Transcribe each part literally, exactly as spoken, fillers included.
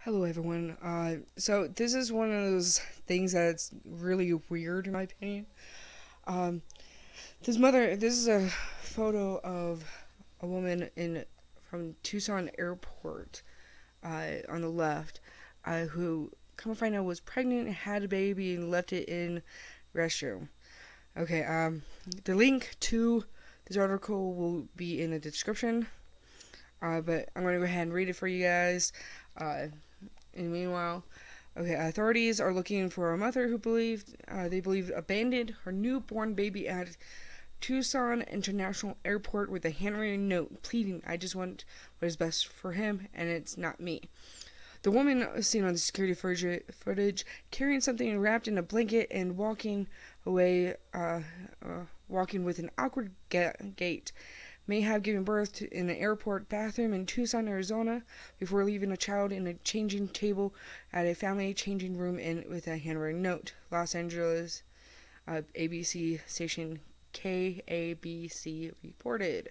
Hello everyone. Uh, so this is one of those things that's really weird in my opinion. Um, this mother, this is a photo of a woman in from Tucson Airport uh, on the left, uh, who come to find out was pregnant, had a baby, and left it in restroom. Okay. Um, the link to this article will be in the description. Uh, but I'm gonna go ahead and read it for you guys. Uh, And meanwhile, okay, authorities are looking for a mother who believed uh, they believe abandoned her newborn baby at Tucson International Airport with a handwritten note pleading, "I just want what is best for him, and it's not me." The woman was seen on the security footage carrying something wrapped in a blanket and walking away, uh, uh, walking with an awkward ga- gait. May have given birth to, in an airport bathroom in Tucson, Arizona, before leaving a child in a changing table at a family changing room in with a handwritten note. Los Angeles uh, A B C station K A B C reported.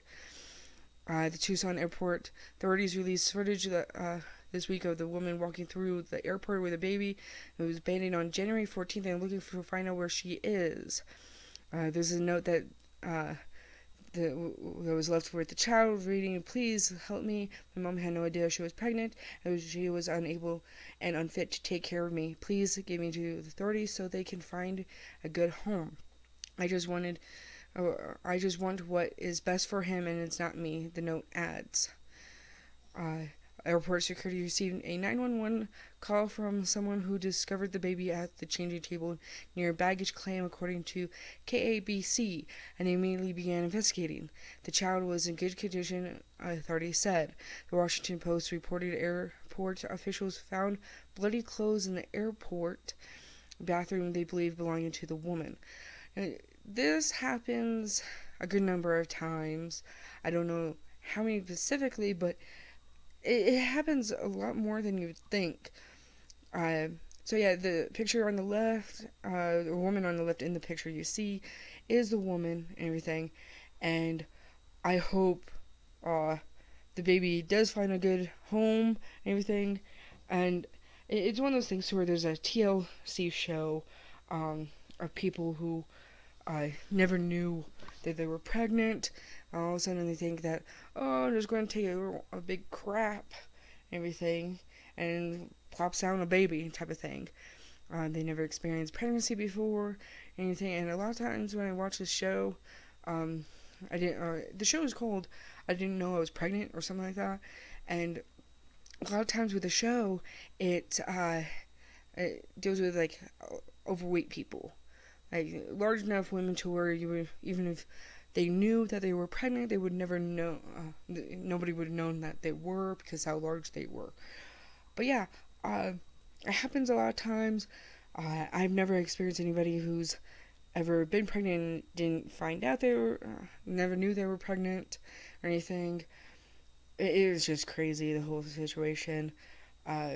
Uh, the Tucson airport authorities released footage that, uh, this week of the woman walking through the airport with a baby who was abandoned on January fourteenth and looking for find out where she is. Uh, there's a note that uh, that was left with the child reading, "Please help me. My mom had no idea she was pregnant, and she was unable and unfit to take care of me. Please give me to the authorities so they can find a good home. I just wanted, uh, I just want what is best for him, and it's not me." The note adds. Uh, Airport security received a nine one one call from someone who discovered the baby at the changing table near baggage claim, according to K A B C, and they immediately began investigating. The child was in good condition, authorities said. The Washington Post reported airport officials found bloody clothes in the airport bathroom they believe belonging to the woman. Now, this happens a good number of times. I don't know how many specifically, but it, it happens a lot more than you would think. Uh, so yeah, the picture on the left, uh, the woman on the left in the picture you see is the woman and everything. And I hope uh, the baby does find a good home and everything. And it, it's one of those things where there's a T L C show um, of people who uh, never knew that they were pregnant. All of a sudden they think that, oh, I'm just going to take a, a big crap and everything and plops out a baby type of thing. Uh, they never experienced pregnancy before, anything. And a lot of times when I watch this show, um, I didn't. Uh, the show is called "I Didn't Know I Was Pregnant" or something like that. And a lot of times with the show, it uh, it deals with like overweight people, like large enough women to where you would, even if they knew that they were pregnant, they would never know. Uh, nobody would have known that they were because how large they were. But yeah, uh, it happens a lot of times. Uh, I've never experienced anybody who's ever been pregnant and didn't find out they were, uh, never knew they were pregnant or anything. It, it was just crazy, the whole situation. Uh,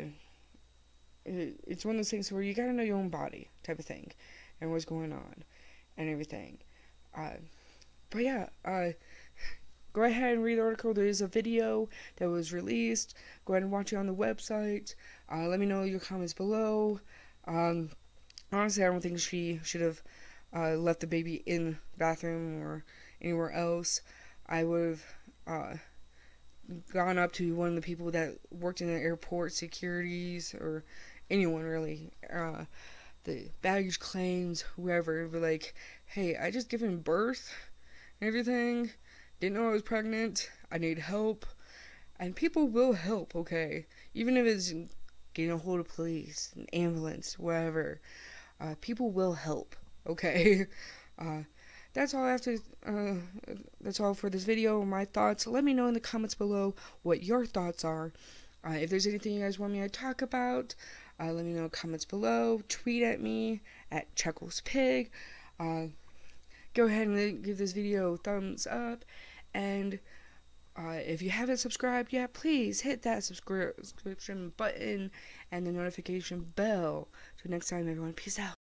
it, it's one of those things where you gotta know your own body, type of thing, and what's going on, and everything. Uh, but yeah, uh, go ahead and read the article. There is a video that was released. Go ahead and watch it on the website. Uh, let me know your comments below. Um, honestly, I don't think she should have uh, left the baby in the bathroom or anywhere else. I would have uh, gone up to one of the people that worked in the airport, securities, or anyone really, uh, the baggage claims, whoever, be like, "Hey, I just given birth and everything. Didn't know I was pregnant. I need help." And people will help, okay? Even if it's getting a hold of police, an ambulance, whatever. Uh, people will help, okay? Uh, that's all I have to, uh, that's all for this video, my thoughts. Let me know in the comments below what your thoughts are. Uh, if there's anything you guys want me to talk about, uh, let me know in the comments below. Tweet at me, at ChucklesPig. Uh, go ahead and give this video a thumbs up. And uh, if you haven't subscribed yet, please hit that subscription button and the notification bell. So next time, everyone, peace out.